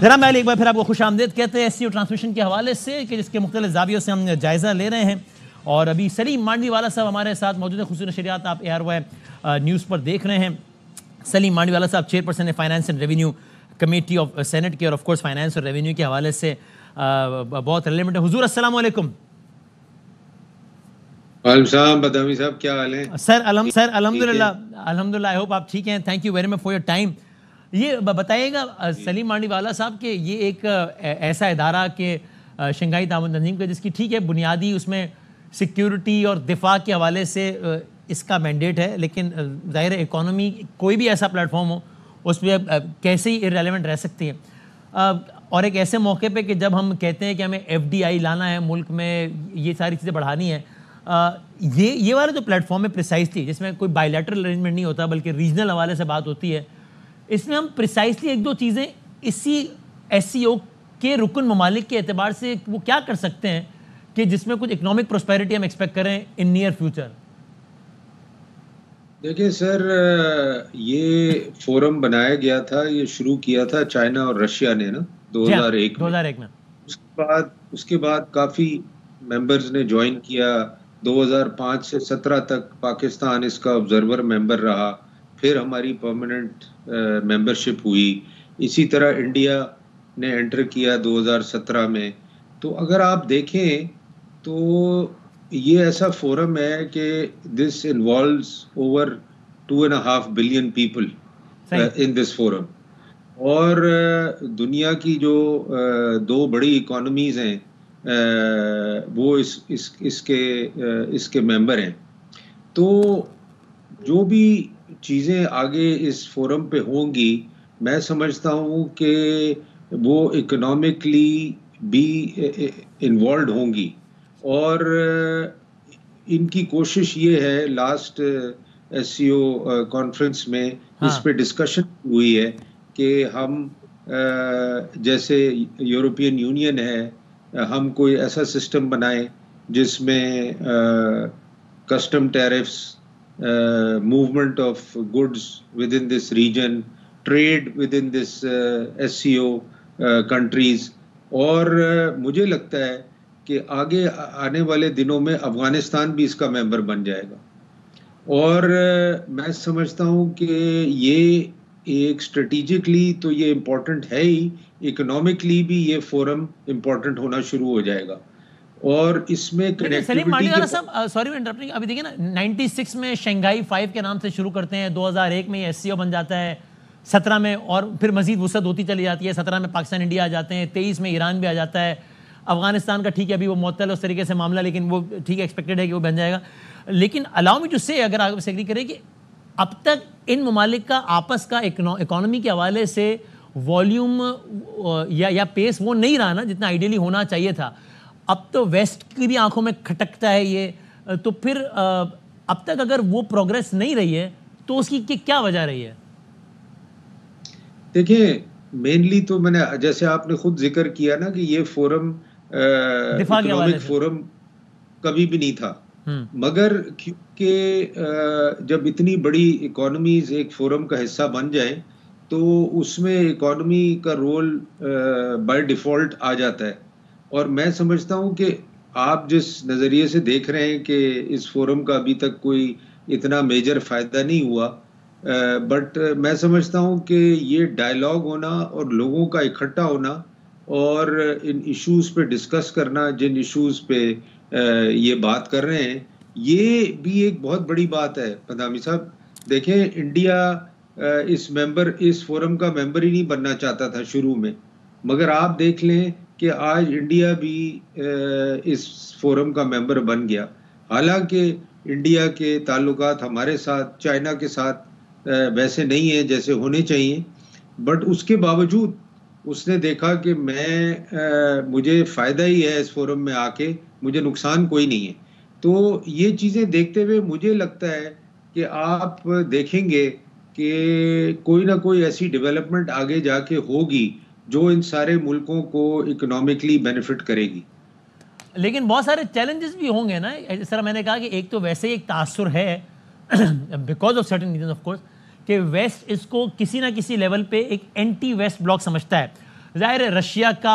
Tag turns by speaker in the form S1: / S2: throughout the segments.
S1: जरा मैं एक बार फिर आपको खुश आमदेद कहते हैं एससीओ ट्रांसमिशन के हवाले से कि जिसके मुख्तलिफ ज़ावियों से हम जायज़ा ले रहे हैं। और अभी सलीम मांडवी वाला साहब हमारे साथ मौजूद है। खुसूसी नशरियात आप ARY न्यूज़ पर देख रहे हैं। सलीम मांडवी वाला साहब चेयरपर्सन है finance and revenue committee of senate के, और ऑफ कोर्स फाइनेंस और रेवेन्यू के हवाले से बहुत रेलेवेंट है। हुजूर अस्सलाम वालेकुम।
S2: बदामी साहब क्या हाल है?
S1: सर अल्हम्दुलिल्लाह, आई होप आप ठीक हैं। Thank you very much for your time. ये बताइएगा सलीम मांडवी वाला साहब कि ये एक ऐसा इदारा के शंघाई ताउन तंजीम का जिसकी ठीक है बुनियादी उसमें सिक्योरिटी और दिफा के हवाले से इसका मैंडेट है, लेकिन ज़ाहिर इकॉनमी कोई भी ऐसा प्लेटफॉर्म हो उस पर कैसे ही इररेलेवेंट रह सकती है। और एक ऐसे मौके पे कि जब हम कहते हैं कि हमें FDI लाना है मुल्क में, ये सारी चीज़ें बढ़ानी है, ये वाला जो प्लेटफॉर्म है प्रिसाइसली जिसमें कोई बायलैटरल अरेंजमेंट नहीं होता बल्कि रीजनल हवाले से बात होती है, इसमें हम प्रिसाइसली एक दो चीज़ें इसी SCO के रुकन ममालिक के एतबार से वो क्या कर सकते हैं कि जिसमें कुछ इकोनॉमिक प्रोस्पेरिटी हम एक्सपेक्ट करें इन नियर फ्यूचर।
S2: देखिए सर, ये फोरम बनाया गया था, ये शुरू किया था चाइना और रशिया ने ना 2001 में। उसके बाद काफ़ी मेंबर्स ने ज्वाइन किया। 2005 से 17 तक पाकिस्तान इसका ऑब्जर्वर मेंबर रहा, फिर हमारी परमानेंट मेंबरशिप हुई। इसी तरह इंडिया ने एंटर किया 2017 में। तो अगर आप देखें तो ये ऐसा फोरम है कि this involves over 2.5 billion people in this forum. और दुनिया की जो दो बड़ी इकोनॉमीज हैं वो इसके मेंबर हैं। तो जो भी चीज़ें आगे इस फोरम पे होंगी, मैं समझता हूँ कि वो इकोनॉमिकली भी इन्वॉल्व होंगी। और इनकी कोशिश ये है, लास्ट SCO कॉन्फ्रेंस में इस पे डिस्कशन हुई है कि हम जैसे यूरोपियन यूनियन है, हम कोई ऐसा सिस्टम बनाएं जिसमें custom tariffs, movement of goods within this region, trade within this SCO countries। और मुझे लगता है कि आगे आने वाले दिनों में अफगानिस्तान भी इसका मेंबर बन जाएगा। और मैं समझता हूँ कि ये एक स्ट्रेटेजिकली तो ये इम्पोर्टेंट है ही, इकोनॉमिकली भी ये फोरम इम्पोर्टेंट होना शुरू हो जाएगा। और इसमें
S1: सलीम मांडवी वाला साहब, सॉरी इंटरप्टिंग, अभी देखिए ना 96 में शंघाई 5 के नाम से शुरू करते हैं, 2001 में ये SCO बन जाता है, 17 में और फिर मजीद वसअत होती चली जाती है, 17 में पाकिस्तान इंडिया आ जाते हैं, 23 में ईरान भी आ जाता है, अफगानिस्तान का ठीक है अभी वो मुअत्तल है उस तरीके से मामला, लेकिन वो ठीक है एक्सपेक्टेड है कि वो बन जाएगा। लेकिन अलाउ मी टू से, अगर आप एग्री करें कि अब तक इन ममालिक का आपस का इकोनॉमी के हवाले से वॉल्यूम या पेस वो नहीं रहा ना जितना आइडियली होना चाहिए था। अब तो वेस्ट की भी आंखों में खटकता है ये, तो फिर अब तक अगर वो प्रोग्रेस नहीं रही है तो उसकी क्या वजह रही है?
S2: देखिए, मेनली तो मैंने जैसे आपने खुद जिक्र किया ना कि ये फोरम इकोनॉमिक फोरम कभी भी नहीं था, मगर क्योंकि जब इतनी बड़ी इकोनॉमीज एक फोरम का हिस्सा बन जाए तो उसमें इकोनॉमी का रोल बाय डिफॉल्ट आ जाता है। और मैं समझता हूँ कि आप जिस नज़रिए से देख रहे हैं कि इस फोरम का अभी तक कोई इतना मेजर फ़ायदा नहीं हुआ, बट मैं समझता हूँ कि ये डायलॉग होना और लोगों का इकट्ठा होना और इन इश्यूज़ पे डिस्कस करना, जिन इश्यूज़ पे ये बात कर रहे हैं, ये भी एक बहुत बड़ी बात है। पदामी साहब देखें, इंडिया इस फोरम का मेंबर ही नहीं बनना चाहता था शुरू में, मगर आप देख लें कि आज इंडिया भी इस फोरम का मेंबर बन गया। हालांकि इंडिया के ताल्लुकात हमारे साथ चाइना के साथ वैसे नहीं है जैसे होने चाहिए, बट उसके बावजूद उसने देखा कि मुझे फ़ायदा ही है इस फोरम में आके, मुझे नुकसान कोई नहीं है। तो ये चीज़ें देखते हुए मुझे लगता है कि आप देखेंगे कि कोई ना कोई ऐसी डेवलपमेंट आगे जाके होगी जो इन सारे मुल्कों को इकोनॉमिकली बेनिफिट करेगी।
S1: लेकिन बहुत सारे चैलेंजेस भी होंगे ना। इस तरह मैंने कहा कि एक तो वैसे ही एक तासुर है because of certain reason of course कि वेस्ट इसको किसी ना किसी लेवल पे एक एंटी वेस्ट ब्लॉक समझता है। जाहिर है रशिया का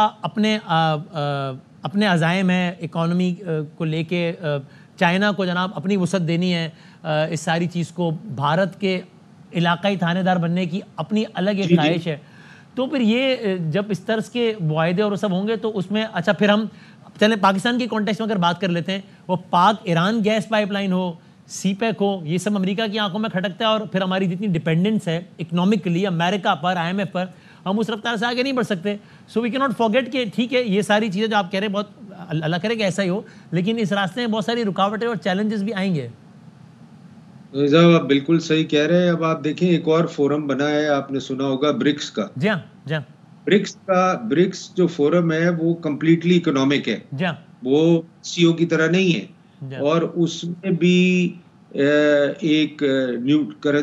S1: अपने अज़ाइम है इकोनॉमी को लेके, चाइना को जनाब अपनी वसअत देनी है इस सारी चीज़ को, भारत के इलाकाई थानेदार बनने की अपनी अलग एक ख्वाहिश है। तो फिर ये जब इस तरह के वायदे और सब होंगे तो उसमें अच्छा फिर हम चलें पाकिस्तान के कॉन्टेक्स्ट में अगर बात कर लेते हैं, वो पाक ईरान गैस पाइपलाइन हो, सीपेक हो, ये सब अमेरिका की आंखों में खटकता है और फिर हमारी जितनी डिपेंडेंस है इकोनॉमिकली अमेरिका पर, IMF पर, हम उस रफ्तार से आगे नहीं बढ़ सकते। So we can not forget कि ठीक है ये सारी चीज़ें जो आप कह रहे हैं बहुत अल्लाह करे कि ऐसा ही हो, लेकिन इस रास्ते में बहुत सारी रुकावटें और चैलेंजेस भी आएंगे।
S2: साहब आप बिल्कुल सही कह रहे हैं। अब आप देखें एक और फोरम बना है, आपने सुना होगा ब्रिक्स का।
S1: जी हाँ।
S2: ब्रिक्स जो फोरम है वो कम्प्लीटली इकोनॉमिक है, वो सीओ की तरह नहीं है। और उसमें भी एक new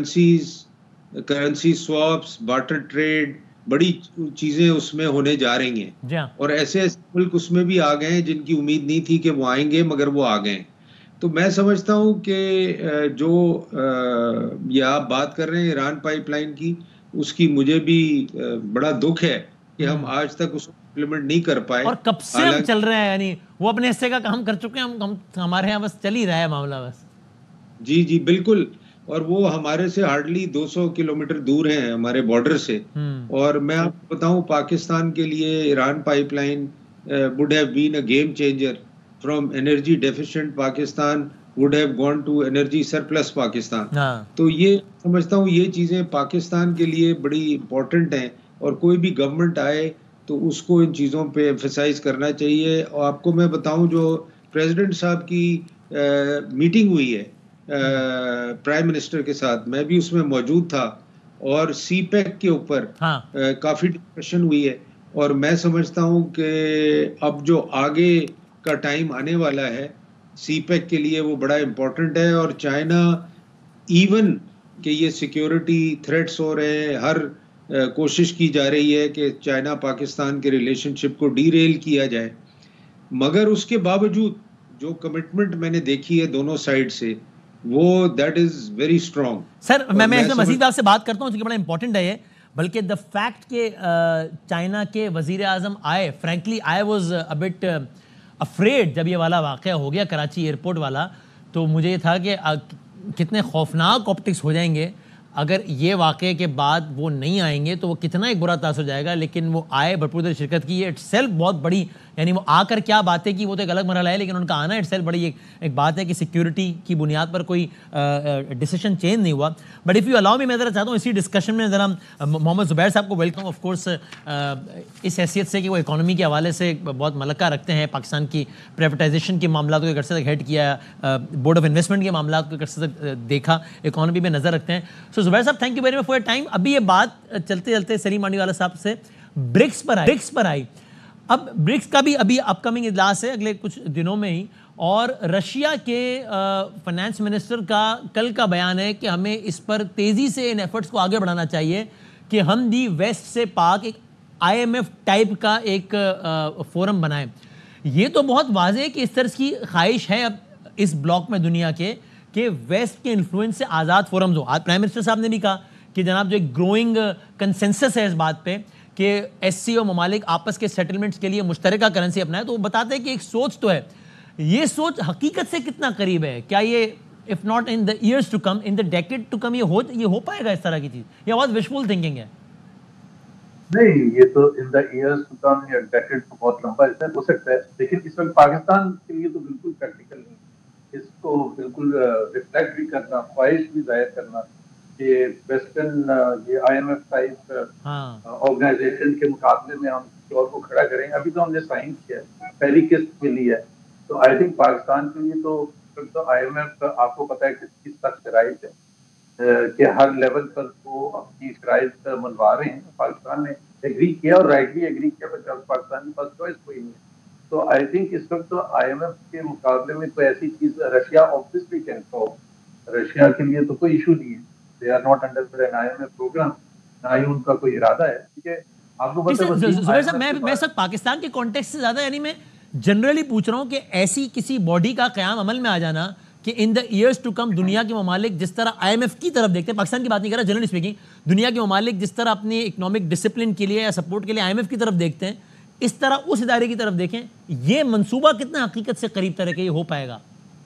S2: currency swaps, barter trade, बड़ी चीजें उसमें होने जा रही हैं। और ऐसे ऐसे मुल्क उसमें भी आ गए हैं जिनकी उम्मीद नहीं थी कि वो आएंगे, मगर वो आ गए। तो मैं समझता हूं कि जो ये आप बात कर रहे हैं ईरान पाइपलाइन की, उसकी मुझे भी बड़ा दुख है कि हम आज तक उसको इम्प्लीमेंट नहीं कर पाए।
S1: और कब से हम चल रहे हैं, यानी वो अपने हिस्से का काम कर चुके हैं, हम हमारे यहाँ बस चल ही रहा है मामला बस। जी
S2: बिल्कुल। और वो हमारे से हार्डली 200 किलोमीटर दूर हैं हमारे बॉर्डर से। और मैं आपको बताऊं पाकिस्तान के लिए Iran pipeline would have been a game changer. From energy deficient Pakistan would have gone to energy surplus Pakistan. तो ये समझता हूँ ये चीजें पाकिस्तान के लिए बड़ी इंपॉर्टेंट हैं और कोई भी गवर्नमेंट आए तो उसको इन चीज़ों पे एम्फसाइज करना चाहिए। और आपको मैं बताऊं जो प्रेसिडेंट साहब की मीटिंग हुई है प्राइम मिनिस्टर के साथ, मैं भी उसमें मौजूद था और सीपेक के ऊपर काफ़ी डिस्कशन हुई है। और मैं समझता हूं कि अब जो आगे का टाइम आने वाला है सीपेक के लिए वो बड़ा इम्पोर्टेंट है। और चाइना इवन कि ये सिक्योरिटी थ्रेट्स हो रहे हैं, हर कोशिश की जा रही है कि चाइना पाकिस्तान के रिलेशनशिप को डीरेल किया जाए, मगर उसके बावजूद जो कमिटमेंट मैंने देखी है दोनों साइड से वो that is very strong.
S1: Sir मैं इसमें मजीद आपसे बात करता हूँ क्योंकि बड़ा इंपॉर्टेंट है ये, बल्कि द फैक्ट के चाइना के वजीर आजम आए, frankly I was a bit afraid जब ये वाला वाकया हो गया कराची एयरपोर्ट वाला, तो मुझे ये था कि कितने खौफनाक ऑप्टिक्स हो जाएंगे अगर ये वाक़े के बाद वो नहीं आएंगे तो वो कितना एक बुरा तासुर जाएगा। लेकिन वो आए, भरपूर देर शिरकत की, इट सेल्फ बहुत बड़ी, यानी वो आकर क्या बातें की वो तो एक अलग मरहला है, लेकिन उनका आना इट सेल्फ बड़ी एक बात है कि सिक्योरिटी की बुनियाद पर कोई डिसीजन चेंज नहीं हुआ। But if you allow me, मैं ज़रा चाहता हूँ इसी डिस्कशन में ज़रा मोहम्मद ज़ुबैर साहब को वेलकम ऑफ कोर्स इस हैसियत से कि वो इकॉनमी के हवाले से बहुत मलका रखते हैं, पाकिस्तान की प्राइवेटाइजेशन के मामला को एक अरसे तक हेड किया, बोर्ड ऑफ इन्वेस्टमेंट के मामला को एक अरसे तक देखा, इकॉनमी में नज़र रखते हैं। सो ज़ुबैर साहब thank you very much for your time. अभी ये बात चलते चलते सलीम मांडीवाला साहब से ब्रिक्स पर आई। अब ब्रिक्स का भी अभी अपकमिंग इजलास है अगले कुछ दिनों में ही, और रशिया के फाइनेंस मिनिस्टर का कल का बयान है कि हमें इस पर तेज़ी से इन एफर्ट्स को आगे बढ़ाना चाहिए कि हम दी वेस्ट से पाक एक IMF टाइप का एक फोरम बनाएं। ये तो बहुत वाज़ेह है कि इस तरह की ख्वाहिश है अब इस ब्लॉक में दुनिया के कि वेस्ट के इन्फ्लुएंस से आज़ाद फोरम्स हो। आज प्राइम मिनिस्टर साहब ने भी कहा कि जनाब जो एक ग्रोइंग कंसेंसस है इस बात पे कि SCO ममालिक आपस के सेटलमेंट्स के लिए मुश्तरका करेंसी अपनाए, तो वो बताते हैं कि एक सोच तो है, ये सोच हकीकत से कितना करीब है? क्या ये if not in the years to come, in the decade to come, ये हो पाएगा इस तरह की चीज़, या बहुत विशफुल थिंकिंग है?
S3: नहीं, ये तो in the years to come या डेकेड तो बहुत लंबा हो सकता है, लेकिन इस वक्त पाकिस्तान के लिए तो बिल्कुल प्रैक्टिकल नहीं। इसको बिल्कुल रिफ्लेक्ट भी करना, ख्वाहिश भी जाहिर करना कि वेस्टर्न ये IMF टाइप ऑर्गेनाइजेशन के मुकाबले में हम और को खड़ा करें। अभी तो हमने साइन किया है, पहली किस्त मिली है, तो आई थिंक पाकिस्तान के लिए तो IMF आपको पता है किस तक शराइत है कि हर लेवल पर वो अपनी शराइत मनवा रहे हैं। पाकिस्तान ने एग्री किया और राइटली एग्री किया, पाकिस्तान के पास चॉइस कोई नहीं है। तो आई थिंक इस वक्त तो IMF के मुकाबले में कोई ऐसी चीज, Russia obviously can solve, Russia के लिए तो कोई इशू नहीं है, they are not under an IMF program, ना ही उनका कोई इरादा है। ठीक है, आपको पता है
S1: ज़ुबैर साहब, मैं सब पाकिस्तान के कॉन्टेक्स्ट से ज्यादा, यानी मैं जनरली पूछ रहा हूँ कि ऐसी किसी बॉडी का क़याम अमल में आ जाना कि in the years to come दुनिया के ममालिक जिस तरह IMF की तरफ देखते हैं, पाकिस्तान की बात नहीं कर रहा, जनरली स्पीकिंग, दुनिया के ममालिक जिस तरह अपनी इकोनॉमिक डिसिप्लिन के लिए या सपोर्ट के लिए IMF की तरफ देखते हैं, इस तरह उस इदारे की तरफ देखें। ये मंसूबा कितना हकीकत से करीब तरह के ये हो पाएगा?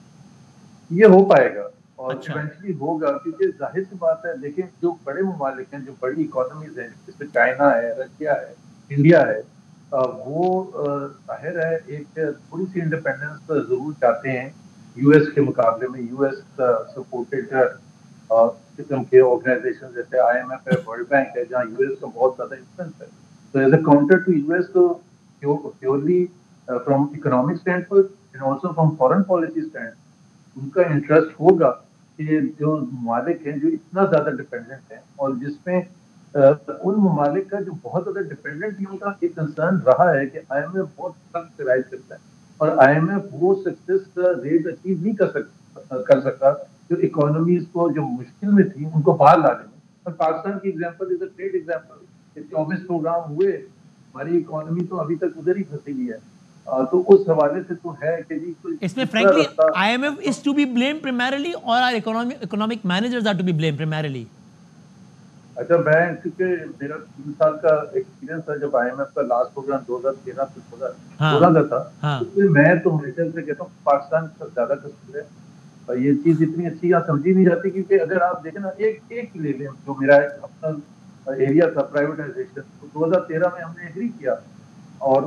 S3: ये हो पाएगा और इवेंचुअली होगा, क्योंकि जाहिर सी बात है, देखिए जो बड़े ममालिक हैं, जो बड़ी इकोनॉमीज हैं, जैसे चाइना है, रशिया है, इंडिया है, वो जाहिर है एक थोड़ी सी इंडिपेंडेंस जरूर चाहते हैं यूएस के मुकाबले में। यूएस सपोर्टेड किस्म के ऑर्गेनाइजेशन जैसे IMF है, वर्ल्ड बैंक है, जहाँ यूएस का बहुत ज्यादा इंफ्लुएंस है। तो as a counter to US, तो purely from economic stand point and also from foreign policy stand, उनका इंटरेस्ट होगा कि जो ममालिक हैं जो इतना ज्यादा डिपेंडेंट हैं, और जिसमें उन ममालिक का जो बहुत ज्यादा डिपेंडेंट है, उनका एक कंसर्न रहा है कि IMF बहुत सख्त राइज करता है, और IMF वो सक्सेस का रेट अचीव नहीं कर सकता जो इकोनॉमीज को जो मुश्किल में थी उनको बाहर लाने में। और पाकिस्तान की example is a great example. 24 program हुए, हमारी इकोनॉमी तो अभी तक उधर ही फंसी हुई है। तो उस हवाले से तो है कि जी
S1: इसमें frankly IMF is to be blame primarily और our economic managers are to be blame primarily.
S3: अच्छा, मैं क्योंकि मेरा 3 साल का एक्सपीरियंस है, जब IMF का लास्ट प्रोग्राम 2013 से 2016 का था, उसमें मैं तो हमेशा से कहता हूँ पाकिस्तान का ज्यादा कसूर है, और ये चीज इतनी अच्छी यहाँ समझी नहीं जाती। क्योंकि अगर आप देखें ना, एक ले लें जो मेरा अपना एरिया था प्राइवेटाइजेशन, तो 2013 में हमने एग्री किया, और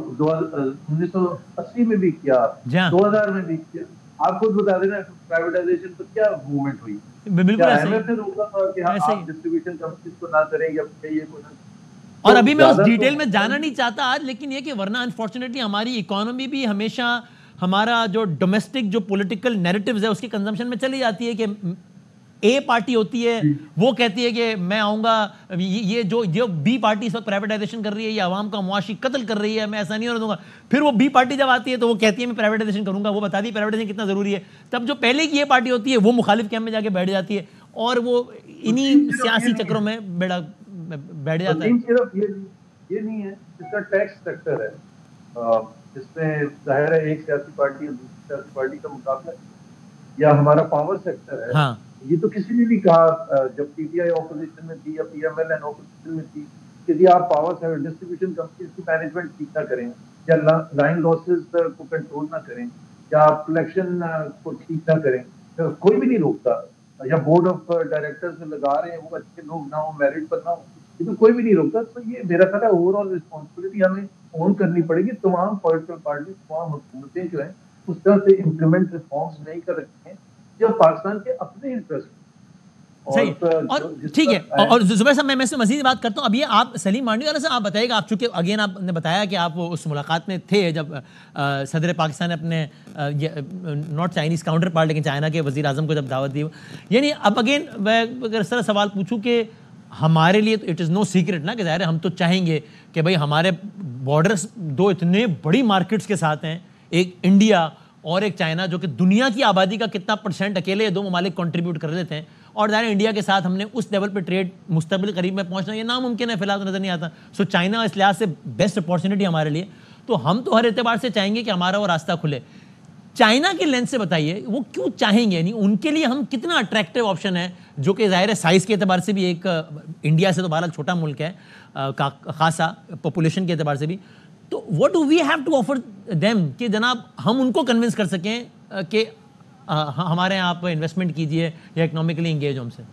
S3: 1980 में भी किया, 2000 में भी किया। आप खुद बता देना प्राइवेटाइजेशन पर क्या मूवमेंट हुई?
S1: बिल्कुल
S3: IMF ने रोका था कि हाँ आप डिस्ट्रीब्यूशन कंपनीज को ना करें या ये को ना।
S1: और अभी मैं उस डिटेल में जाना नहीं चाहता आज, लेकिन ये कि वरना अनफॉर्चुनेटली हमारी इकोनॉमी भी हमेशा हमारा जो डोमेस्टिक जो पॉलिटिकल नैरेटिव्स है उसके कंजम्पशन में चली जाती है कि A पार्टी होती है, वो कहती है कि मैं आऊँगा, ये जो B पार्टी इस वक्त प्राइवेटाइजेशन कर रही है, ये आवाम का मुआशी कत्ल कर रही है, मैं ऐसा नहीं होने दूंगा। फिर वो B पार्टी जब आती है तो वो कहती है मैं प्राइवेटाइजेशन करूँगा, वो बता दी प्राइवेटाइजेशन कितना ज़रूरी है। तब जो पहले की ये पार्टी होती है वो मुखालिफ कैंप में जाके बैठ जाती है, और वो इन्हीं सियासी चक्रों में बैठ जाता है।
S3: सिर्फ ये नहीं है, इसका टैक्स स्ट्रक्चर है, जिसमें जाहिर है एक सियासी पार्टी और दूसरी सियासी पार्टी का मुकाबला, या हमारा पावर सेक्टर है। हाँ। ये तो किसी ने भी कहा जब PTI ऑपोजिशन में थी या PMLN ऑपोजिशन में थी कि जी आप पावर सेक्टर डिस्ट्रीब्यूशन कंपनीज की मैनेजमेंट ठीक ना करें, या लाइन लॉसेस को कंट्रोल ना करें, या कलेक्शन को ठीक ना करें, तो कोई भी नहीं रोकता। या बोर्ड ऑफ डायरेक्टर्स में लगा रहे हैं वो अच्छे लोग ना हो, मेरिट पर ना हो, ये तो कोई भी नहीं रोकता। तो ये मेरा ख्याल है ओवरऑल रिस्पॉन्सिबिलिटी हमें ओन करनी पड़ेगी। तमाम पॉलिटिकल पार्टी, तमाम हुकूमतें जो है उस तरह से इम्प्लीमेंट रिफॉर्म्स नहीं कर रखी हैं जो पाकिस्तान के अपने इंटरेस्ट।
S1: सही, और ठीक है। और जुबैर साहब, मैं इसमें मजीद बात करता हूँ। अब ये आप सलीम मांडवीवाला से आप बताइएगा, आप चूंकि अगेन आपने बताया कि आप उस मुलाकात में थे जब सदर पाकिस्तान ने अपने नॉट चाइनीज़ काउंटर पार्ट लेकिन चाइना के वज़ीर आज़म को जब दावत दी, यानी अब अगेन मैं अगर इस तरह सवाल पूछूँ कि हमारे लिए तो इट इज़ नो सीक्रेट ना कि ज़ाहिर है हम तो चाहेंगे कि भाई हमारे बॉर्डर्स दो इतने बड़ी मार्केट्स के साथ हैं, एक इंडिया और एक चाइना, जो कि दुनिया की आबादी का कितना % अकेले ये दो ममालिक कंट्रीब्यूट कर लेते हैं, और ज़ाहिर इंडिया के साथ हमने उस लेवल पे ट्रेड मुस्तबिल करीब में पहुंचना ये नामुमकिन है, फिलहाल तो नज़र नहीं आता। सो चाइना इस लिहाज से बेस्ट अपॉर्चुनिटी हमारे लिए, तो हम तो हर एतबार से चाहेंगे कि हमारा वो रास्ता खुले। चाइना की लेंस से बताइए वो क्यों चाहेंगे, यानी उनके लिए हम कितना अट्रैक्टिव ऑप्शन है, जो कि ज़ाहिर है साइज़ के एतबार से भी एक इंडिया से तो बहरहाल छोटा मुल्क है खासा पॉपुलेशन के एतबार से भी, तो what do we have to offer them कि जनाब हम उनको कन्विंस कर सकें कि हमारे यहाँ आप इन्वेस्टमेंट कीजिए या इकोनॉमिकली इंगेज हमसे।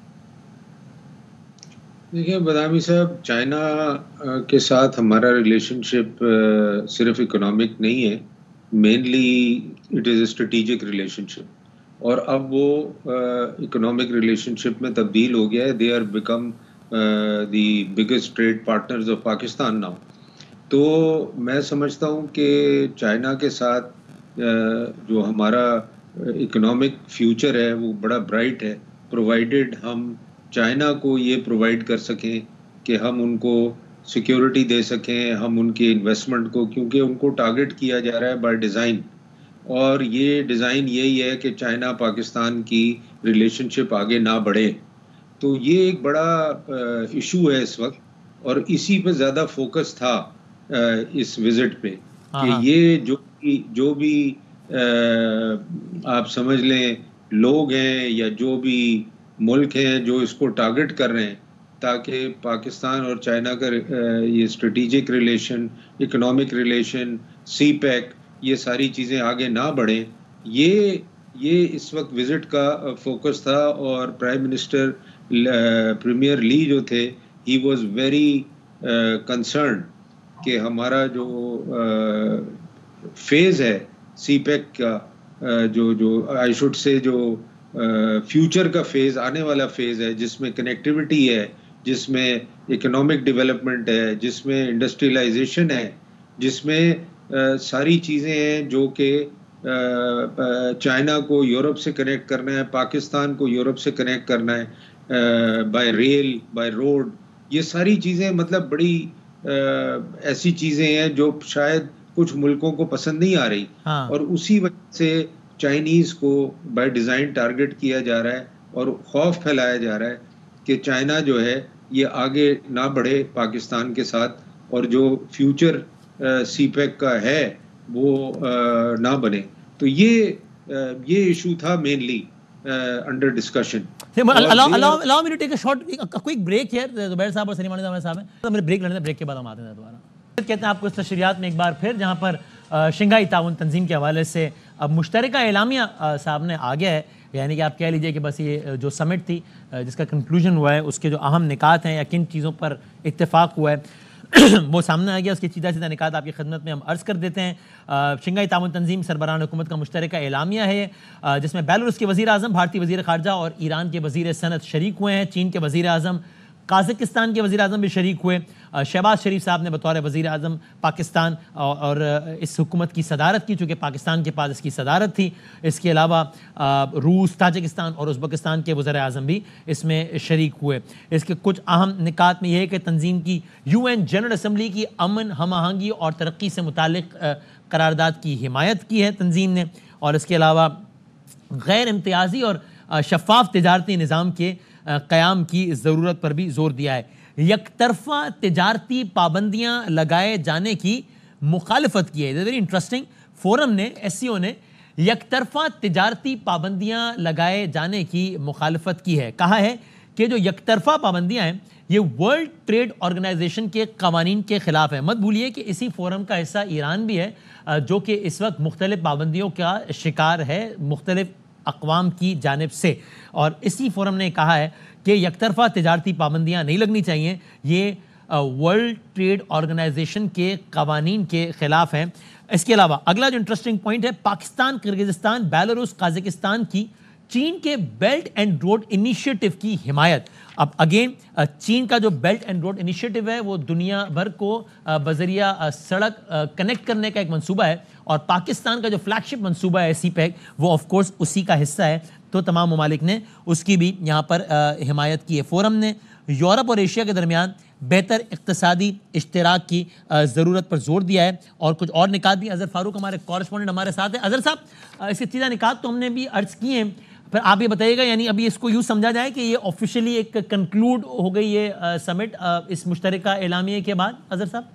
S2: देखिए बदामी साहब, चाइना के साथ हमारा रिलेशनशिप सिर्फ इकोनॉमिक नहीं है, mainly it is a strategic relationship, और अब वो इकोनॉमिक रिलेशनशिप में तब्दील हो गया है। They are become the biggest trade partners of Pakistan now. तो मैं समझता हूँ कि चाइना के साथ जो हमारा इकोनॉमिक फ्यूचर है वो बड़ा ब्राइट है, प्रोवाइडेड हम चाइना को ये प्रोवाइड कर सकें कि हम उनको सिक्योरिटी दे सकें, हम उनके इन्वेस्टमेंट को, क्योंकि उनको टारगेट किया जा रहा है बाय डिज़ाइन, और ये डिज़ाइन यही है कि चाइना पाकिस्तान की रिलेशनशिप आगे ना बढ़े। तो ये एक बड़ा इशू है इस वक्त, और इसी पे ज़्यादा फोकस था इस विजिट पे कि ये जो भी आप समझ लें लोग हैं या जो भी मुल्क हैं जो इसको टारगेट कर रहे हैं ताकि पाकिस्तान और चाइना का ये strategic relation, economic relation, CPEC, ये सारी चीज़ें आगे ना बढ़ें, ये इस वक्त विजिट का फोकस था। और प्राइम मिनिस्टर प्रीमियर ली जो थे, ही वाज वेरी कंसर्न कि हमारा जो फेज है सी पैक का, जो आई शुड से जो फ्यूचर का फेज, आने वाला फेज है, जिसमें कनेक्टिविटी है, जिसमें इकोनॉमिक डेवलपमेंट है, जिसमें इंडस्ट्रियलाइजेशन है, जिसमें सारी चीज़ें हैं जो कि चाइना को यूरोप से कनेक्ट करना है, पाकिस्तान को यूरोप से कनेक्ट करना है, बाय रेल, बाय रोड, ये सारी चीज़ें मतलब बड़ी ऐसी चीज़ें हैं जो शायद कुछ मुल्कों को पसंद नहीं आ रही। हाँ। और उसी वजह से चाइनीज़ को बाय डिज़ाइन टारगेट किया जा रहा है और खौफ फैलाया जा रहा है कि चाइना जो है ये आगे ना बढ़े पाकिस्तान के साथ, और जो फ्यूचर सी पैक का है वो ना बने। तो ये इशू था mainly under discussion.
S1: Allow me to take a quick break here. Zubair साहब और सलीम मानी साहब हैं, तो मेरे ब्रेक लेने, ब्रेक के बाद हम आते हैं दोबारा। कहते हैं आपको इस तशरीहात में एक बार फिर, जहाँ पर शंघाई ताउन तंजीम के हवाले से अब मुश्तरका एलामिया सामने आ गया है। यानी कि आप कह लीजिए कि बस ये जो समिट थी जिसका कंक्लूजन हुआ है, उसके जो अहम निकात हैं या किन चीज़ों पर इत्तेफाक हुआ है वो सामने आ गया। उसके सीधा सीधा निकात आपकी खिदमत में हम अर्ज़ कर देते हैं। शंघाई ताउन तंजीम सरबराहान हुकूमत का मुश्तरका एलामिया है, जिसमें बेलारूस के वज़ीर आज़म, भारतीय वज़ीर ख़ारजा और ईरान के वज़ीर सनत शरीक हुए हैं। चीन के वज़ीर आज़म, काज़ाकिस्तान के वज़ीर आज़म भी शरीक हुए। शहबाज शरीफ साहब ने बतौर वज़ीर आज़म पाकिस्तान और इस हुकूमत की सदारत की, चूँकि पाकिस्तान के पास इसकी सदारत थी। इसके अलावा रूस, ताजिकिस्तान और उज़्बेकिस्तान के वज़ीर आज़म भी इसमें शरीक हुए। इसके कुछ अहम निकात में यह है कि तंजीम की UN जनरल असम्बली की अमन, हम आहंगी और तरक्की से मुतालिक करारदाद की हिमायत की है तंजीम ने, और इसके अलावा गैर इम्तियाजी और शफाफ तजारती निज़ाम के क़याम की ज़रूरत पर भी जोर दिया है। यकतरफ़ा तजारती पाबंदियाँ लगाए जाने की मुखालफत की है। Very interesting. फोरम ने, SCO ने यकतरफ़ा तजारती पाबंदियाँ लगाए जाने की मुखालफत की है। कहा है कि जो यकतरफ़ा पाबंदियाँ हैं ये वर्ल्ड ट्रेड ऑर्गेनाइजेशन के कवानीन के ख़िलाफ़ है। मत भूलिए कि इसी फोरम का हिस्सा ईरान भी है, जो कि इस वक्त मुख्तलिफ पाबंदियों का शिकार है मुख्तलिफ अक़वाम की जानिब से। और इसी फोरम ने कहा है कि यकतरफ़ा तजारती पाबंदियाँ नहीं लगनी चाहिए, ये वर्ल्ड ट्रेड ऑर्गेनाइजेशन के कवानीन के ख़िलाफ़ हैं। इसके अलावा अगला जो इंटरेस्टिंग पॉइंट है, पाकिस्तान, किर्गिज़स्तान, बेलारूस, काज़ाकिस्तान की चीन के बेल्ट एंड रोड इनिशिएटिव की हिमायत। अब अगेन चीन का जो बेल्ट एंड रोड इनिशिएटिव है वो दुनिया भर को बजरिया सड़क कनेक्ट करने का एक मंसूबा है, और पाकिस्तान का जो फ्लैगशिप मंसूबा है सी पैक, वो ऑफ कोर्स उसी का हिस्सा है। तो तमाम ममालिक ने उसकी भी यहाँ पर हिमायत की है। फोरम ने यूरोप और एशिया के दरमियान बेहतर इक़्तिसादी इश्तिराक की ज़रूरत पर जोर दिया है, और कुछ और निकात भी। अज़हर फ़ारूक हमारे कॉरेस्पॉन्डेंट हमारे साथ है। अज़हर साहब, इसके सीधा निकात तो हमने भी अर्ज़ किए हैं, फिर आप ये बताइएगा, यानी अभी इसको यूँ समझा जाए कि ये ऑफिशियली एक कंक्लूड हो गई ये समिट इस मुश्तरका एलामिया के बाद? अज़हर साहब,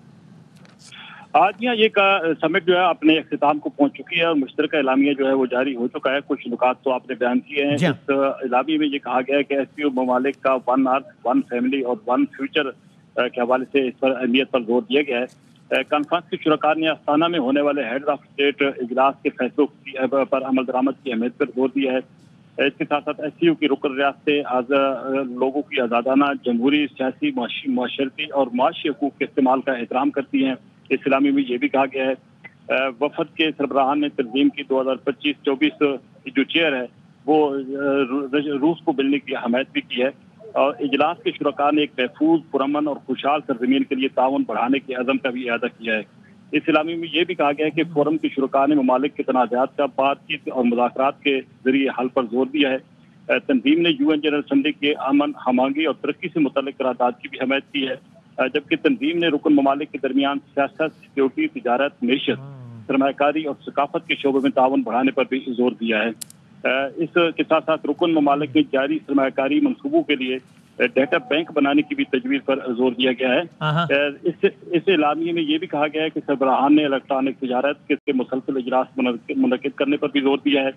S4: आज यहाँ ये समिट जो है अपने इख्तिताम को पहुंच चुकी है और मुश्तरका एलामिया जो है वो जारी हो चुका है। कुछ नुकात तो आपने बयान किए हैं। इस एलामिया में ये कहा गया है कि SCO ममालिक का वन अर्थ, वन फैमिली और वन फ्यूचर के हवाले से इस पर अहमियत पर जोर दिया गया है। कॉन्फ्रेंस के शुरका ने अस्ताना में होने वाले हेड ऑफ स्टेट इजलास के फैसलों पर अमल दरामद की अहमियत पर जोर दिया है। इसके साथ साथ SCO की रुकन रियासतें लोगों की आज़ादाना, जमहूरी, सियासी, माशरती और माशी हकूक़ के इस्तेमाल का एहतराम करती हैं। इस इस्लामी में ये भी कहा गया है वफद के सरबराहान ने तंजीम की 2025-24 जो चेयर है वो रूस को मिलने की हमायत भी की है, और इजलास के शुरका ने एक महफूज, पुरअमन और खुशहाल सरजमीन के लिए ताउन बढ़ाने के अज़म का भी इरादा किया है। इस इस्लामी में ये भी कहा गया है कि फोरम के शुरका ने ममालिक के तनाज़ात का बातचीत और मुज़ाकरात के जरिए हल पर जोर दिया है। तंजीम ने UN जनरल असम्बली के अमन, हमांगी और तरक्की से मुतल्लिक़ करारदाद की भी हमायत की है, जबकि तंजीम ने रुकन ममालिक के दरमियान सियासत, सिक्योरिटी, तिजारत, मेशत, सरमायाकारी और सकाफत के शोबे में ताउन बढ़ाने पर भी जोर दिया है। इसके साथ साथ रुकन ममालिक में जारी सरमायाकारी मनसूबों के लिए डेटा बैंक बनाने की भी तजवीज़ पर जोर दिया गया है। इस एलामिये में ये भी कहा गया है कि सरबराहान ने इलेक्ट्रॉनिक तिजारत के मुसलसल इजलास मुनक़िद करने पर भी जोर दिया है।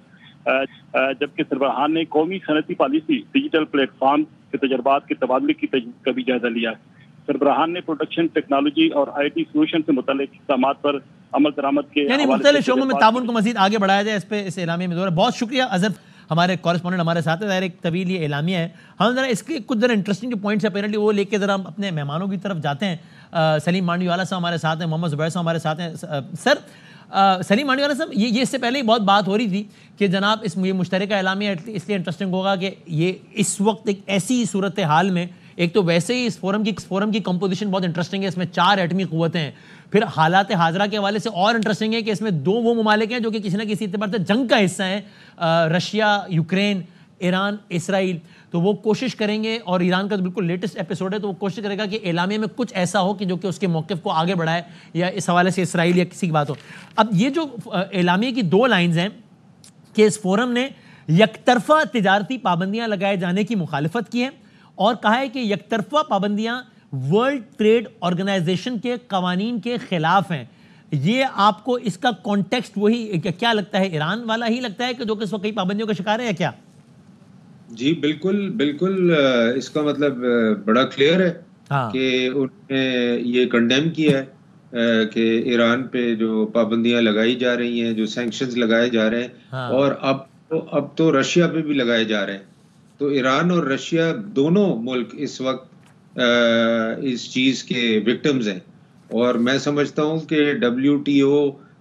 S4: जबकि सरबराहान ने कौमी सनती पॉलिसी, डिजिटल प्लेटफॉर्म के तजर्बात के तबादले की का भी जायजा लिया। सरबराहान ने प्रोडक्शन टेक्नोलॉजी और IT सोल्यूशन से मुतालिक इक़दाम पर अमल दरामद के
S1: यानी मुख्तलिफ शोबों में ताउन को मज़ीद आगे बढ़ाया जाए, इस पे इस एलामिया में। बहुत शुक्रिया अज़र, हमारे कॉरेस्पॉन्डेंट हमारे साथ है। एक तवील ये एलामिया है, हम ज़रा इसके कुछ ज़रा इंटरेस्टिंग जो पॉइंट्स है अपेरेंटली वो लेके ज़रा अपने मेहमानों की तरफ जाते हैं। सलीम मांडवीवाला साहब हमारे साथ हैं, मोहम्मद ज़ुबैर साहब हमारे साथ हैं। सर सलीम मांडवीवाला साहब, ये इससे पहले ही बहुत बात हो रही थी कि जनाब ये मुश्तरका एलामिया इसलिए इंटरेस्टिंग होगा कि ये इस वक्त एक ऐसी सूरत हाल में, एक तो वैसे ही इस फोरम की कंपोजिशन बहुत इंटरेस्टिंग है, इसमें 4 एटमी क़ुव्वतें हैं। फिर हालात हाजरा के हवाले से और इंटरेस्टिंग है कि इसमें 2 वो ममालिक हैं जो कि किसी न किसी एतबार से जंग का हिस्सा हैं, रशिया यूक्रेन, ईरान, इसराइल। तो वो कोशिश करेंगे, और ईरान का तो बिल्कुल लेटेस्ट एपिसोड है, तो वो कोशिश करेगा कि एलामिया में कुछ ऐसा हो कि जो कि उसके मौक़िफ़ को आगे बढ़ाए, या इस हवाले से इसराइल या किसी की बात हो। अब ये जो एलामिया की 2 लाइन्स हैं कि इस फोरम ने यकतरफा तिजारती पाबंदियाँ लगाए जाने की मुखालिफत की है, और कहा है कि यकतरफा पाबंदियाँ वर्ल्ड ट्रेड ऑर्गेनाइजेशन के कवानीन के खिलाफ हैं। ये आपको इसका कॉन्टेक्स्ट वही क्या लगता है, ईरान वाला ही लगता है कि जो कि इस वक्त कई पाबंदियों का शिकार है, या क्या?
S2: जी बिल्कुल बिल्कुल, इसका मतलब बड़ा क्लियर है कि उन्होंने ये कंडेम किया है कि ईरान पे जो पाबंदियां लगाई जा रही हैं, जो सैंक्शंस लगाए जा रहे हैं, और अब तो रशिया पे भी लगाए जा रहे हैं। तो ईरान और रशिया दोनों मुल्क इस वक्त इस चीज़ के विक्टिम्स हैं, और मैं समझता हूँ कि WTO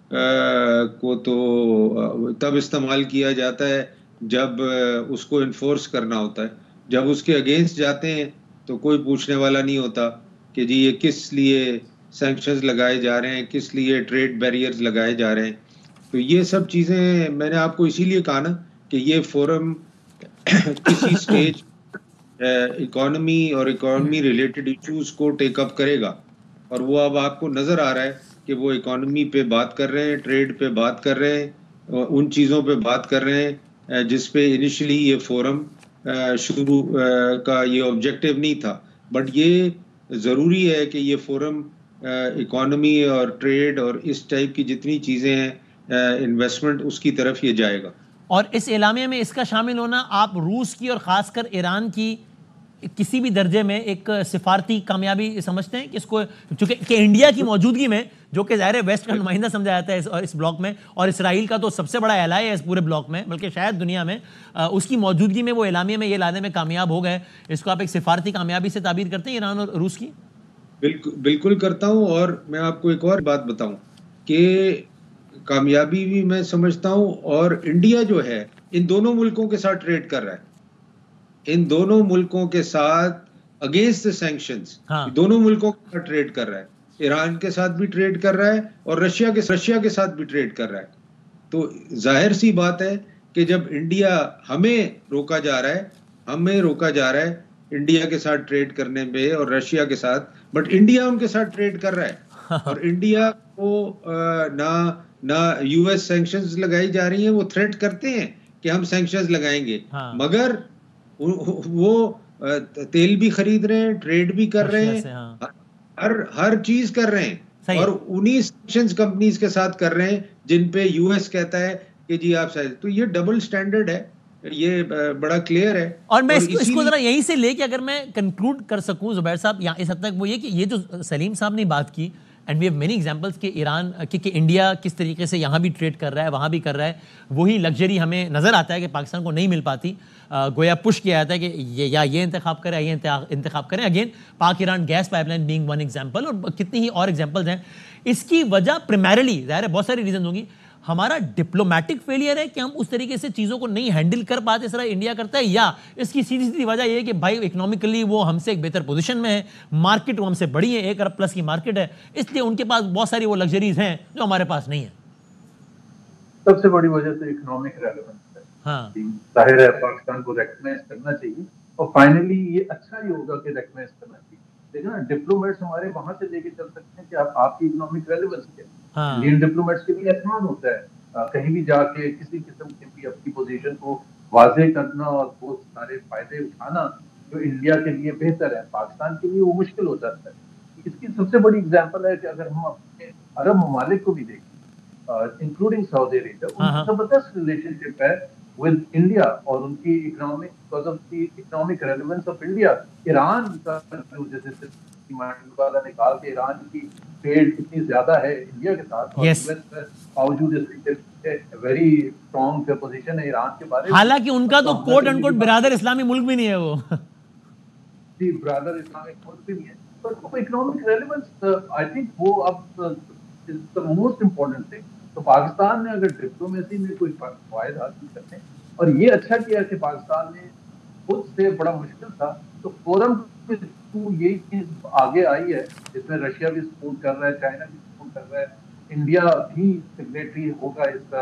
S2: को तो तब इस्तेमाल किया जाता है जब उसको इन्फोर्स करना होता है। जब उसके अगेंस्ट जाते हैं तो कोई पूछने वाला नहीं होता कि जी ये किस लिए सैंक्शंस लगाए जा रहे हैं, किस लिए ट्रेड बैरियर्स लगाए जा रहे हैं। तो ये सब चीज़ें मैंने आपको इसीलिए कहा ना कि ये फोरम किसी स्टेज इकोनॉमी और इकोनॉमी रिलेटेड इश्यूज को टेकअप करेगा, और वो अब आपको नज़र आ रहा है कि वो इकोनॉमी पे बात कर रहे हैं, ट्रेड पे बात कर रहे हैं, उन चीज़ों पे बात कर रहे हैं जिस पे इनिशियली ये फोरम शुरू का ये ऑब्जेक्टिव नहीं था। बट ये ज़रूरी है कि ये फोरम इकोनॉमी और ट्रेड और इस टाइप की जितनी चीज़ें हैं, इन्वेस्टमेंट, उसकी तरफ ये जाएगा।
S1: और इस एलामिया में इसका शामिल होना आप रूस की और ख़ासकर ईरान की किसी भी दर्जे में एक सिफारती कामयाबी समझते हैं कि इसको, चूँकि इंडिया की मौजूदगी में, जो कि ज़ाहिर है वेस्ट का नुमाइंदा समझा जाता है इस ब्लॉक में, और इसराइल का तो सबसे बड़ा एलाय है इस पूरे ब्लॉक में, बल्कि शायद दुनिया में, उसकी मौजूदगी में वो एलामिया में ये लाने में कामयाब हो गए। इसको आप एक सिफारती कामयाबी से ताबीर करते हैं ईरान और रूस की?
S2: बिल्कुल करता हूँ, और मैं आपको एक और बात बताऊँ कि कामयाबी भी मैं समझता हूँ, और इंडिया जो है इन दोनों मुल्कों के साथ ट्रेड कर रहा है, इन दोनों मुल्कों के साथ अगेंस्ट द सैंक्शंस, दोनों मुल्कों के साथ ट्रेड कर रहा है। ईरान के साथ भी ट्रेड कर रहा है और रशिया के साथ भी ट्रेड कर रहा है। तो जाहिर सी बात है कि जब इंडिया, हमें रोका जा रहा है इंडिया के साथ ट्रेड करने पे और रशिया के साथ, बट इंडिया उनके साथ ट्रेड कर रहा है, और इंडिया को ना US सैंक्शंस लगाई जा रही हैं। वो थ्रेट करते हैं कि हम सैंक्शंस लगाएंगे, मगर वो तेल भी खरीद रहे हैं, ट्रेड भी कर रहे हैं, हर चीज कर रहे हैं, और उन्हीं सैंक्शंस कंपनीज के साथ कर रहे हैं जिन पे US कहता है कि जी आप शायद। तो ये डबल स्टैंडर्ड है, ये बड़ा क्लियर है।
S1: और मैं इसको जरा यहीं से लेके अगर मैं कंक्लूड कर सकूं जुबैर साहब, यहाँ इस हद तक वो ये कि ये जो सलीम साहब ने बात की, and we have many examples कि ईरान कि इंडिया किस तरीके से यहाँ भी ट्रेड कर रहा है, वहाँ भी कर रहा है, वही लग्जरी हमें नज़र आता है कि पाकिस्तान को नहीं मिल पाती। गोया पुश किया जाता है कि ये इंतखाब करें, ये इंतखाब करें। Again Pak Iran gas pipeline being one example, और कितनी ही और एग्जांपल्स हैं। इसकी वजह प्राइमरीली ज़ाहिर है बहुत सारी रीजन होंगी, हमारा डिप्लोमेटिक फेलियर है कि हम उस तरीके से चीज़ों को नहीं हैंडल कर पाते, इस तरह इंडिया करता है, या इसकी सीधी सीधी वजह यह है कि भाई इकोनॉमिकली वो हमसे एक बेहतर पोजीशन में है, मार्केट वो हमसे बड़ी है, 1 अरब प्लस की मार्केट है, इसलिए उनके पास बहुत सारी वो लग्जरीज हैं जो हमारे पास नहीं है।
S3: सबसे बड़ी वजह तो इकोनॉमिक रेलेवेंस है। जाहिर है पाकिस्तान को रिकॉग्नाइज करना चाहिए, और फाइनली ये अच्छा ही होगा कि रिकॉग्नाइज करना चाहिए। लेकिन ना डिप्लोमेट्स हमारे वहां से लेके चल सकते हैं कि आपकी इकोनॉमिक रेलेवेंस क्या है। इंडियन डिप्लोमेट्स के लिए आसान होता है कहीं भी जाके किसी किस्म की भी अपनी पोजीशन को वाजे करना और बहुत सारे फायदे उठाना जो इंडिया के लिए बेहतर है, पाकिस्तान के लिए वो मुश्किल हो जाता है। इसकी सबसे बड़ी एग्जांपल है कि अगर हम अपने अरब ममालिक को भी देखें, इंक्लूडिंग सऊदी अरेबिया, उनका जबरदस्त रिलेशनशिप है with India और उनकी economic because of the economic relevance of India, Iran का जो जैसे वाला ने कहा कि ईरान की ट्रेड इतनी ज्यादा है इंडिया के साथ और यूएस में बावजूद इसके वेरी स्ट्रॉन्ग पोजीशन है ईरान के बारे में।
S1: हालांकि उनका तो कोट एंड कोट बिरादर इस्लामी मुल्क भी नहीं है वो।
S3: जी, बिरादर इस्लामिक मुल्क भी नहीं है, पर इकोनॉमिक रेलेवेंस आई थिंक वो अब is the most important thing. तो पाकिस्तान ने अगर डिप्लोमेसी में कोई फायदा हासिल करते हैं, और ये अच्छा किया कि पाकिस्तान ने खुद से, बड़ा मुश्किल था, तो फोरम के थ्रू यही चीज आगे आई है, जिसमें रशिया भी सपोर्ट कर रहा है, चाइना भी सपोर्ट कर रहा है, इंडिया भी सिग्नेटरी होगा इसका,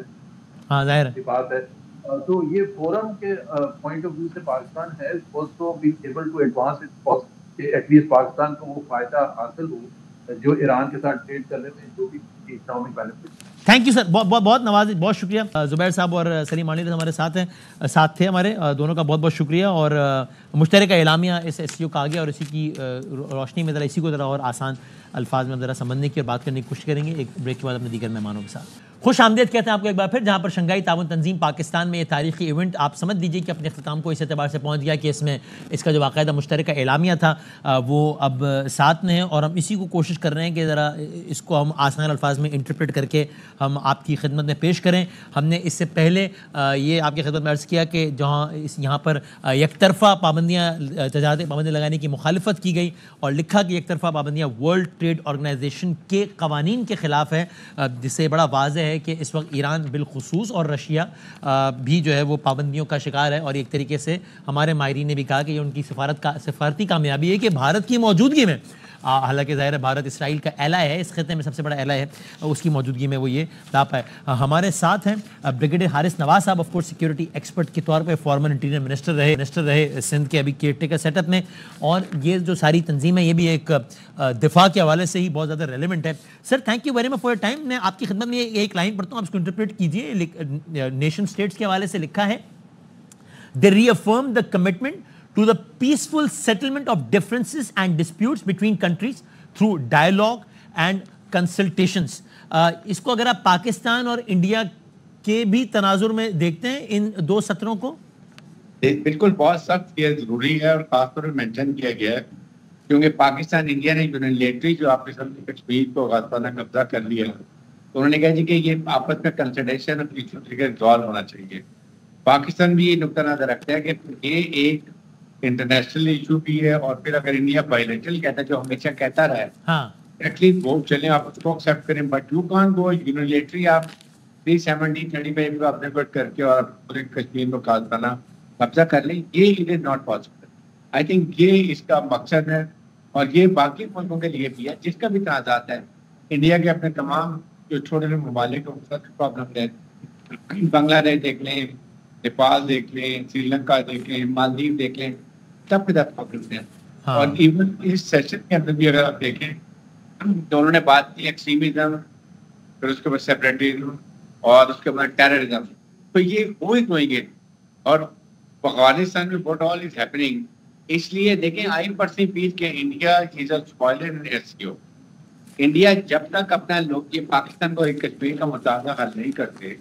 S3: जाहिर बात है। तो ये फोरम के पॉइंट ऑफ व्यू से Pakistan has also been able to advance its, at least Pakistan को वो फायदा हासिल हो जो ईरान के साथ ट्रेड करने में जो भी economic benefit.
S1: Thank you sir, बहुत नवाज़, बहुत शुक्रिया। ज़ुबैर साहब और सलीम मांडी हमारे साथ थे हमारे दोनों का बहुत बहुत शुक्रिया। और मुश्तरका एलामिया इस SCO का आ गया और इसी की रोशनी में ज़रा इसी को ज़रा और आसान अल्फाज में ज़रा समझने की और बात करने की कोशिश करेंगे एक ब्रेक के बाद अपने दीगर मेहमानों के साथ। खुश आमदेद कहते हैं आपको एक बार फिर, जहाँ पर शंघाई ताउन तंजीम पाकिस्तान में ये तारीखी इवेंट आप समझ लीजिए कि अपने अख्ताम को इस एतबार से पहुँच गया कि इसमें इसका जो बाकायदा मुश्तरका एलामिया था वो अब साथ में है और हम इसी को कोशिश कर रहे हैं कि ज़रा इसको हम आसान अल्फाज में इंटरप्रेट करके हम आपकी खिदमत में पेश करें। हमने इससे पहले ये आपकी खिदमत में अर्ज़ किया कि जहाँ यहाँ पर यकतरफ़ा पाबंदियाँ, तजारती पाबंदियाँ लगाने की मुखालफत की गई और लिखा कि यकतरफ़ा पाबंदियाँ वर्ल्ड ट्रेड ऑर्गेनाइजेशन के कवानीन के ख़िलाफ़ है, जिससे बड़ा वाज़ेह है कि इस वक्त ईरान बिलखुसूस और रशिया भी जो है वो पाबंदियों का शिकार है। और एक तरीके से हमारे माहिरीन ने भी कहा कि ये उनकी सफारती कामयाबी है कि भारत की मौजूदगी में, हालांकि ज़ाहिर है भारत इसराइल का एलाय है, इस खिते में सबसे बड़ा एलाय है, उसकी मौजूदगी में वो ये ला पाए। हमारे साथ हैं ब्रिगेडियर हारिस नवाज साहब, ऑफ कोर्स सिक्योरिटी एक्सपर्ट के तौर पे फॉर्मर इंटीरियर मिनिस्टर रहे सिंध के अभी केयरटेकर सेटअप में, और ये जो सारी तंजीम है ये भी एक दिफा के हवाले से ही बहुत ज़्यादा रेलिवेंट है। Sir thank you very much for your time. मैं आपकी खिदमत में एक लाइन पढ़ता हूँ, आप इसको इंटरप्रेट कीजिए। नेशन स्टेट्स के हवाले से लिखा है, they reaffirm the commitment to the peaceful settlement of differences and disputes between countries through dialogue and consultations। इसको अगर आप पाकिस्तान और इंडिया के भी तनाजुर में देखते हैं इन दो सत्रों को,
S5: बिल्कुल बहुत सख्त ये जरूरी है और खासतौर पर मेंशन किया गया है क्योंकि पाकिस्तान इंडिया ने यूनिलेटरी जो आपके सामने कश्मीर को गाज़ाना कब्जा कर लिया, तो उन्होंने कहा जी कि ये आपस में कंसल्टेशन और रिजॉल्व होना चाहिए। पाकिस्तान भी ये नुक्ता नजर रखता है कि ये एक इंटरनेशनल इशू भी है और फिर अगर इंडिया बायलैटरल कहता है जो हमेशा कहता रहा है, एटलीस्ट वो चले आप उसको एक्सेप्ट करें, but you can't go unilateral आप 370-35 को अपने कोट करके और पूरे कश्मीर में गाज़ाना कब्जा कर लें, ये it is not possible. I think ये इसका मकसद है और ये बाकी मुल्कों के लिए भी है जिसका भी तनाज़ात है। इंडिया के अपने तमाम जो छोटे छोटे ममालिक प्रॉब्लम है, बांग्लादेश देख लें, नेपाल देख लें, श्रीलंका देख लें, मालदीव देख लें, सब के साथ प्रॉब्लम है। और इवन इस सेशन के अंदर भी अगर आप देखें तो उन्होंने बात की एक्सट्रीमिज्म, फिर उसके बाद सेपरेटिज्म और उसके बाद टेररिज्म, तो ये वो ही होंगे और अफगानिस्तान में व्हाट ऑल इज हैपनिंग। इसलिए देखें आई एम पर्सनली फील कि India is a spoiler in SCO। India जब तक अपना लोग ये पाकिस्तान को एक कश्मीर का मुद्दा हल नहीं करते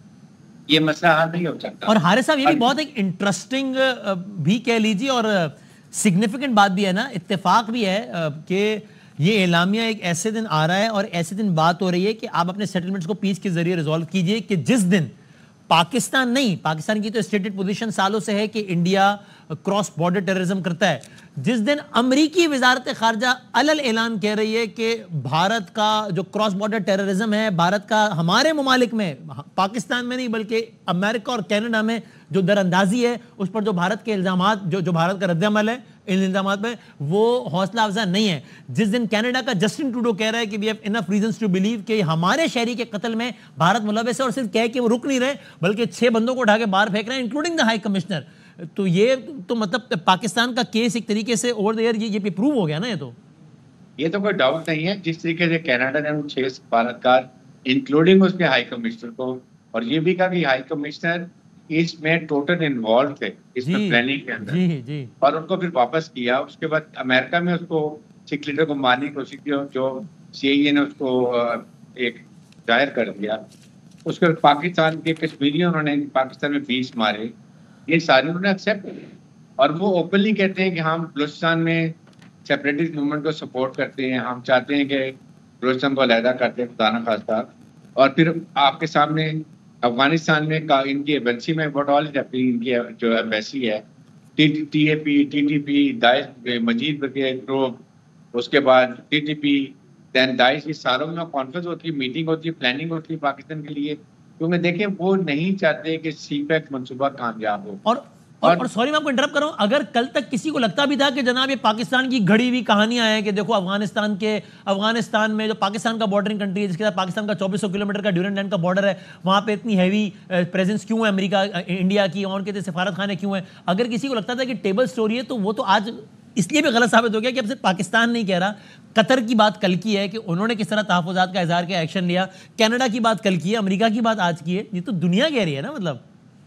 S5: ये मसला हल नहीं हो सकता।
S1: और हारिस साहब ये भी बहुत एक इंटरेस्टिंग भी कह लीजिए और सिग्निफिकेंट बात भी है ना, इत्तेफाक भी है कि ये एलामिया एक ऐसे दिन आ रहा है और ऐसे दिन बात हो रही है कि आप अपने सेटलमेंट्स को पीस के जरिए रिजॉल्व कीजिए कि जिस दिन पाकिस्तान नहीं, पाकिस्तान की तो स्टेटेड पोजीशन सालों से है कि इंडिया क्रॉस बॉर्डर टेररिज्म करता है, जिस दिन अमरीकी वजारत खारजा अलल ऐलान कह रही है कि भारत का जो क्रॉस बॉर्डर टेररिज्म है, भारत का हमारे ममालिक में, पाकिस्तान में नहीं बल्कि अमेरिका और कनाडा में जो दरअंदाजी है उस पर जो भारत के इल्जामात, जो भारत का रद्द-ए-अमल है इन इल्जामात में, वो हौसला अफजा नहीं है। जिस दिन कनाडा का जस्टिन ट्रूडो कह रहा है कि we have enough reasons to believe कि हमारे शहरी के कत्ल में भारत मुलव्वस है, और सिर्फ कह के वो रुक नहीं रहे बल्कि 6 बंदों को उठा के बाहर फेंक रहे हैं इंक्लूडिंग द हाई कमिश्नर। तो ये तो मतलब पाकिस्तान का केस एक तरीके से ओवर द ईयर ये प्रूव हो गया ना।
S5: ये तो कोई डाउट नहीं है। जिस तरीके से कनाडा ने 6 सफारतकार इंक्लूडिंग उसके हाई कमिश्नर को, और ये भी कहा कि हाई कमिश्नर इसमें टोटल इन्वॉल्व थे इसमें प्लानिंग के अंदर, जी। और उनको फिर वापस किया। उसके बाद अमेरिका में उसको सिख लीडर को मारने की कोशिश की, जो CIA ने उसको एक जाहिर कर दिया। उसके बाद पाकिस्तान के कश्मीरियों उन्होंने पाकिस्तान में 20 मारे, ये सारे उन्होंने एक्सेप्ट किए और वो ओपनली कहते हैं कि हम बलूचिस्तान में सेपरेटिस्ट मूवमेंट को सपोर्ट करते हैं, हम चाहते हैं कि बलूचिस्तान को अलहदा करते हैं खुदा न खास्ता। और फिर आपके सामने अफगानिस्तान में इनकी एम्बेसी में व्हाट ऑल इज हैपनिंग, इनकी जो एम्बेसी है TAP, TTP, Daesh Majeed brigade group, उसके बाद TTP, दैन दाइश, ये सारों में कॉन्फ्रेंस होती है, मीटिंग होती है, प्लानिंग होती है पाकिस्तान के लिए, क्योंकि देखें वो नहीं चाहते कि CPEC मंसूबा कामयाब हो।
S1: और सॉरी मैं आपको इंटरप्ट कर रहा हूं, अगर कल तक किसी को लगता भी था कि जनाब ये पाकिस्तान की घड़ी हुई कहानियां हैं कि देखो अफगानिस्तान में जो पाकिस्तान का बॉर्डरिंग कंट्री है, जिसके साथ पाकिस्तान का 2400 किलोमीटर का ड्यूरेंट लाइन का बॉर्डर है, वहां पे इतनी हैवी प्रेजेंस क्यों है अमेरिका इंडिया की, और उनके सफारत खाने क्यों है, अगर किसी को लगता था कि टेबल स्टोरी है तो वो तो आज इसलिए भी गलत साबित हो गया कि अब सिर्फ पाकिस्तान नहीं कह रहा, कतर की बात कल की है कि उन्होंने किस तरह तहफ़्फ़ुज़ात का इज़हार किया, एक्शन लिया, कनाडा की बात कल की है, अमेरिका की बात आज की है, ये तो दुनिया कह रही है ना। मतलब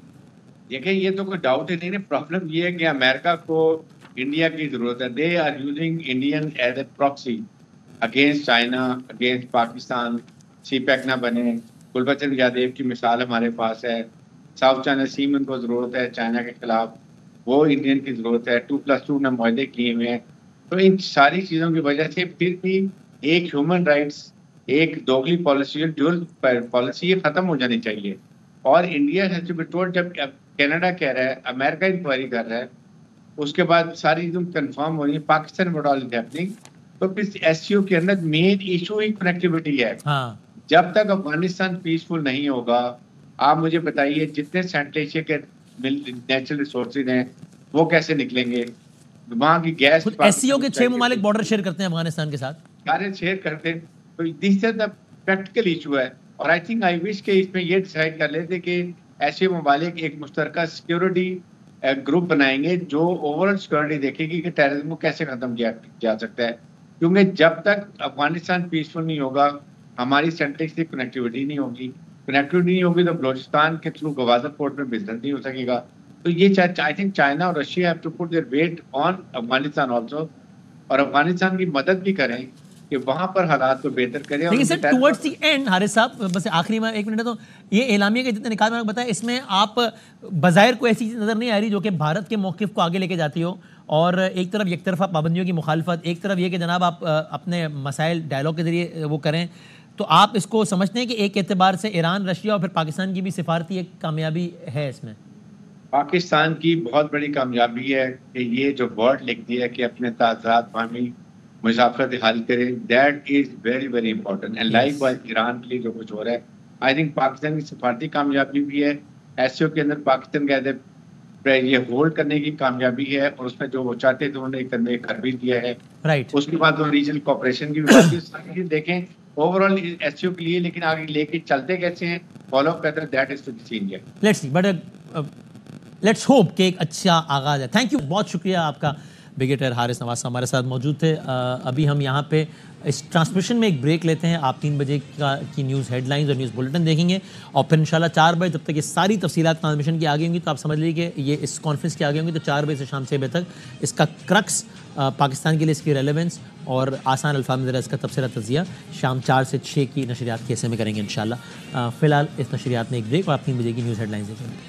S5: देखिए ये तो कोई डाउट ही नहीं है, प्रॉब्लम ये है कि अमेरिका को इंडिया की जरूरत है। They are using Indian as a proxy against China, against Pakistan. CPEC ना बने, कुलभूषण यादव की मिसाल हमारे पास है, साउथ चाइना सी में उनको जरूरत है चाइना के खिलाफ, वो इंडियन की जरूरत है, 2+2 ने मुआहदे किए हुए हैं। तो इन सारी चीज़ों की वजह से फिर भी एक ह्यूमन राइट्स, एक दोगली पॉलिसी, ड्यूअल पॉलिसी ये ख़त्म हो जानी चाहिए। और India has to be told, जब कनाडा कह रहा है, अमेरिका इंक्वायरी कर रहा है, उसके बाद सारी चीज़ें कंफर्म हो रही है, Pakistan what all is happening, तो फिर SCO के अंदर मेन इशू ही कनेक्टिविटी है।
S1: हाँ।
S5: जब तक अफगानिस्तान पीसफुल नहीं होगा, आप मुझे बताइए जितने सेंट्रल एशिया के नेचुरल रिसोर्सेज हैं वो कैसे निकलेंगे, वहाँ की गैस
S1: SCO के 6 ममालिक बॉर्डर शेयर करते हैं अफगानिस्तान के साथ,
S5: सारे शेयर करते हैं, तो this is the practical issue है। और आई थिंक आई विश के इसमें ये डिसाइड कर लेते कि ऐसे ममालिक एक मुश्तरका सिक्योरिटी ग्रुप बनाएंगे जो ओवरऑल सिक्योरिटी देखेगी कि टेररिज्म को कैसे खत्म किया जा सकता है, क्योंकि जब तक अफगानिस्तान पीसफुल नहीं होगा, हमारी सेंट्रल से कनेक्टिविटी नहीं होगी, कनेक्टिविटी नहीं होगी तो बलोचिस्तान के थ्रू गवादर पोर्ट में बिजनेस नहीं हो सकेगा। तो ये आई थिंक चाइना और Russia have to put their weight on Afghanistan also, और अफगानिस्तान की मदद भी करें कि वहां पर हालात को बेहतर करें।
S1: लेकिन sir towards the end Haris साहब, बस आखिरी में 1 मिनट, तो ये एलामिया के जितने निकाल मैंने बताया, इसमें आप बज़ाहिर को ऐसी चीज़ नज़र नहीं आ रही जो कि भारत के मौक़िफ़ को आगे लेके जाती हो, और एक तरफ एक तरफा पाबंदियों की मुखालफत, एक तरफ ये कि जनाब आप अपने मसाइल डायलॉग के ज़रिए वो करें, तो आप इसको समझते हैं कि एक एतबार से ईरान, रशिया और फिर पाकिस्तान की भी सिफारती एक कामयाबी है इसमें?
S5: पाकिस्तान की बहुत बड़ी कामयाबी है कि ये जो वर्ड लिख दिया है कि अपने ताज़ात फाहमी मुसाफरत हल करें, that is very very important. And likewise Iran के लिए जो कुछ हो रहा है, आई थिंक पाकिस्तान की सिफारती कामयाबी भी है, SCO के अंदर पाकिस्तान कहते ये होल्ड करने की कामयाबी है, और उसमें जो वो चाहते थे उन्होंने कर भी दिया है।
S1: राइट।
S5: उसके बाद वो रीजनल कोऑपरेशन की भी देखें ओवरऑल SCO के लिए, लेकिन आगे लेके चलते कैसे हैं, फॉलो करते हैं, that is to be seen here.
S1: Let's see, but let's hope कि एक अच्छा आगाज है। थैंक यू, बहुत शुक्रिया आपका। ब्रिगेडियर हारिस नवाज हमारे साथ मौजूद थे। अभी हम यहाँ पे इस ट्रांसमिशन में एक ब्रेक लेते हैं। आप 3 बजे की न्यूज़ हेडलाइंस और न्यूज़ बुलेटिन देखेंगे, और फिर इंशाल्लाह 4 बजे, जब तक ये सारी तफसीलात ट्रांसमिशन की आगे होंगी तो आप समझ लीजिए कि ये इस कॉन्फ्रेंस के आगे होंगी, तो 4 बजे से शाम 6 बजे तक इसका क्रक्स, पाकिस्तान के लिए इसकी रेलेवेंस और आसान अल्फाज में इसका तबसरा तजिया शाम 4 से 6 की नशरियात के हिस्से में करेंगे इंशाल्लाह। फ़िलहाल इस नशरियात में एक ब्रेक, और आप 3 बजे की न्यूज़ हेडलाइंस देखेंगे।